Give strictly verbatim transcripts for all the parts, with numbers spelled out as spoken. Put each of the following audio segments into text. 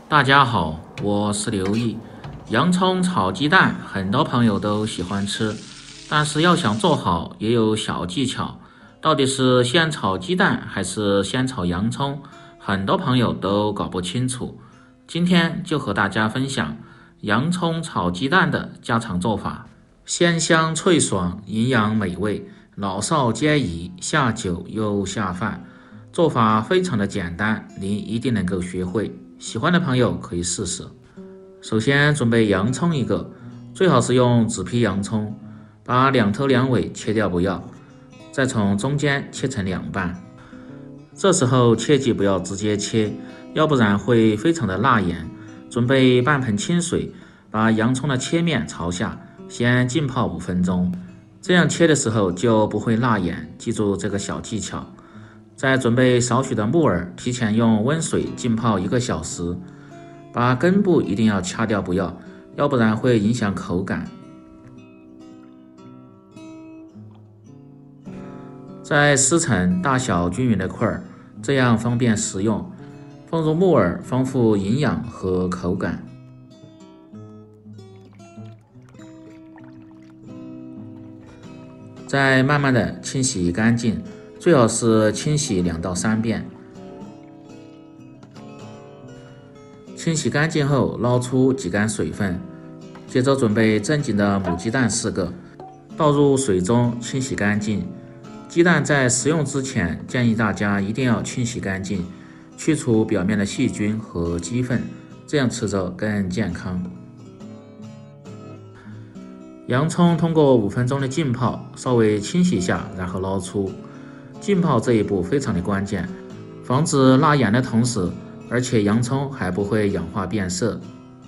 大家好，我是刘毅。洋葱炒鸡蛋，很多朋友都喜欢吃，但是要想做好也有小技巧。到底是先炒鸡蛋还是先炒洋葱？很多朋友都搞不清楚。今天就和大家分享洋葱炒鸡蛋的家常做法，鲜香脆爽，营养美味，老少皆宜，下酒又下饭。做法非常的简单，你一定能够学会。喜欢的朋友可以试试。首先准备洋葱一个，最好是用紫皮洋葱，把两头两尾切掉不要，再从中间切成两半。这时候切记不要直接切，要不然会非常的辣眼。准备半盆清水，把洋葱的切面朝下，先浸泡五分钟，这样切的时候就不会辣眼，记住这个小技巧。再准备少许的木耳，提前用温水浸泡一个小时，把根部一定要掐掉不要，要不然会影响口感。再撕成大小均匀的块儿，这样方便食用。放入木耳，丰富营养和口感。再慢慢的清洗干净，最好是清洗两到三遍。清洗干净后，捞出挤干水分。接着准备正经的母鸡蛋四个，倒入水中清洗干净。鸡蛋在食用之前，建议大家一定要清洗干净，去除表面的细菌和鸡粪，这样吃着更健康。洋葱通过五分钟的浸泡，稍微清洗一下，然后捞出。浸泡这一步非常的关键，防止辣眼的同时，而且洋葱还不会氧化变色。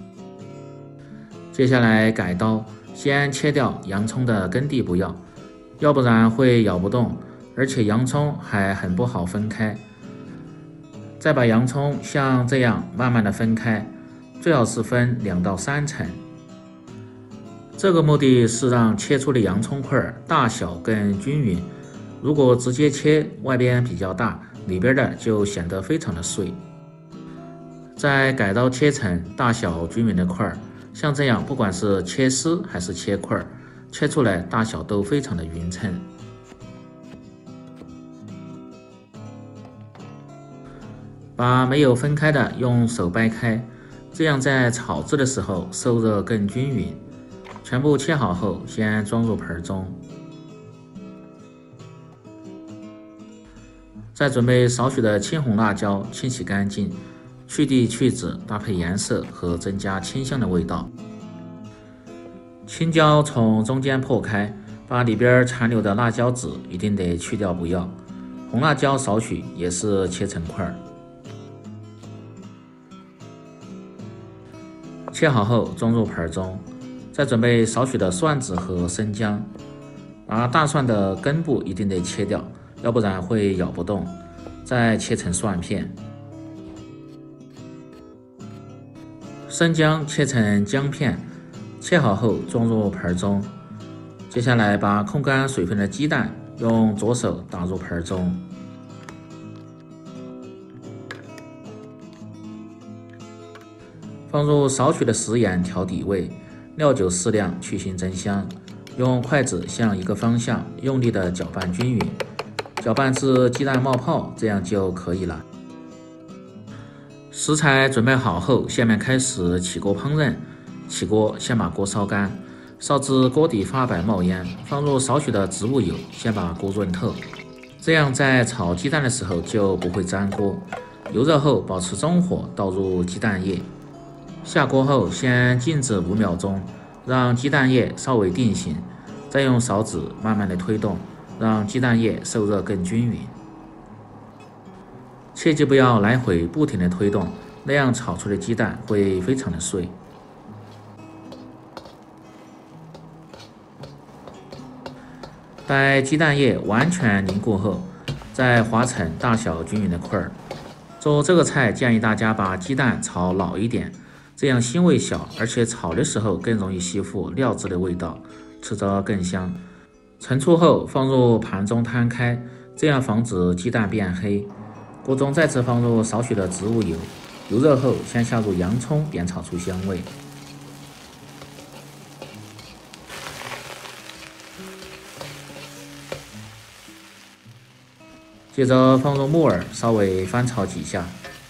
接下来改刀，先切掉洋葱的根蒂不要，要不然会咬不动，而且洋葱还很不好分开。再把洋葱像这样慢慢的分开，最好是分两到三层。这个目的是让切出的洋葱块大小更均匀。如果直接切，外边比较大，里边的就显得非常的碎。再改刀切成大小均匀的块，像这样，不管是切丝还是切块，切出来大小都非常的匀称。把没有分开的用手掰开，这样在炒制的时候受热更均匀。全部切好后，先装入盆中。再准备少许的青红辣椒，清洗干净，去蒂去籽，搭配颜色和增加清香的味道。青椒从中间破开，把里边残留的辣椒籽一定得去掉不要。红辣椒少许，也是切成块。切好后装入盆中。再准备少许的蒜子和生姜，把大蒜的根部一定得切掉，要不然会咬不动。再切成蒜片，生姜切成姜片，切好后装入盆中。接下来把控干水分的鸡蛋用左手打入盆中，放入少许的食盐调底味。料酒适量，去腥增香。用筷子向一个方向用力的搅拌均匀，搅拌至鸡蛋冒泡，这样就可以了。食材准备好后，下面开始起锅烹饪。起锅，先把锅烧干，烧至锅底发白冒烟，放入少许的植物油，先把锅润透，这样在炒鸡蛋的时候就不会粘锅。油热后，保持中火，倒入鸡蛋液。下锅后，先静止五秒钟，让鸡蛋液稍微定型，再用勺子慢慢的推动，让鸡蛋液受热更均匀。切记不要来回不停的推动，那样炒出的鸡蛋会非常的碎。待鸡蛋液完全凝固后，再划成大小均匀的块儿。做这个菜建议大家把鸡蛋炒老一点，这样腥味小，而且炒的时候更容易吸附料汁的味道，吃着更香。盛出后放入盘中摊开，这样防止鸡蛋变黑。锅中再次放入少许的植物油， 油热后，先下入洋葱煸炒出香味。接着放入木耳，稍微翻炒几下。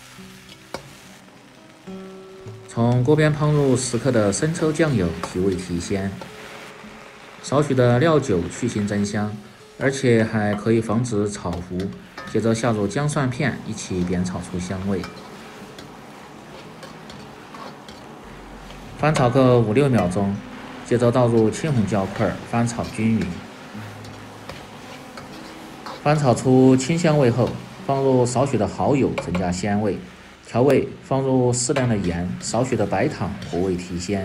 从锅边烹入十克的生抽酱油，提味提鲜。少许的料酒去腥增香，而且还可以防止炒糊。接着下入姜蒜片，一起煸炒出香味。翻炒个五六秒钟，接着倒入青红椒块，翻炒均匀。翻炒出清香味后，放入少许的蚝油，增加鲜味。调味放入适量的盐，少许的白糖，活味提鲜。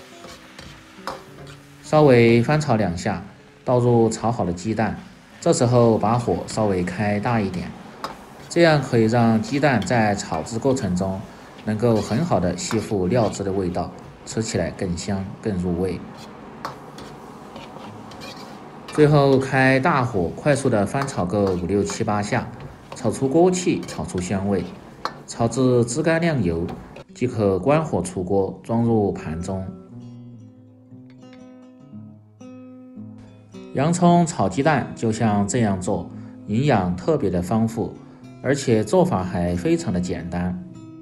稍微翻炒两下，倒入炒好的鸡蛋，这时候把火稍微开大一点，这样可以让鸡蛋在炒制过程中能够很好的吸附料汁的味道，吃起来更香更入味。最后开大火，快速的翻炒个五六七八下，炒出锅气，炒出香味。炒至汁干亮油，即可关火出锅，装入盘中。洋葱炒鸡蛋就像这样做，营养特别的丰富，而且做法还非常的简单。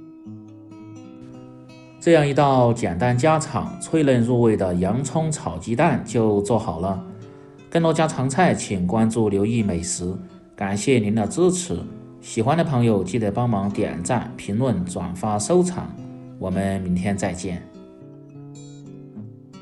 这样一道简单家常、脆嫩入味的洋葱炒鸡蛋就做好了。更多家常菜，请关注刘毅美食。感谢您的支持。喜欢的朋友记得帮忙点赞、评论、转发、收藏，我们明天再见。